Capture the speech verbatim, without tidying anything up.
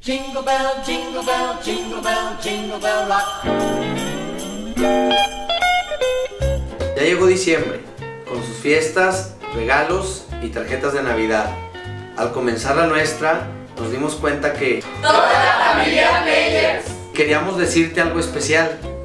Jingle bell, jingle bell, jingle bell, jingle bell rock. Ya llegó diciembre, con sus fiestas, regalos y tarjetas de Navidad. Al comenzar la nuestra, nos dimos cuenta que ¡toda la familia Meyers! queríamos decirte algo especial.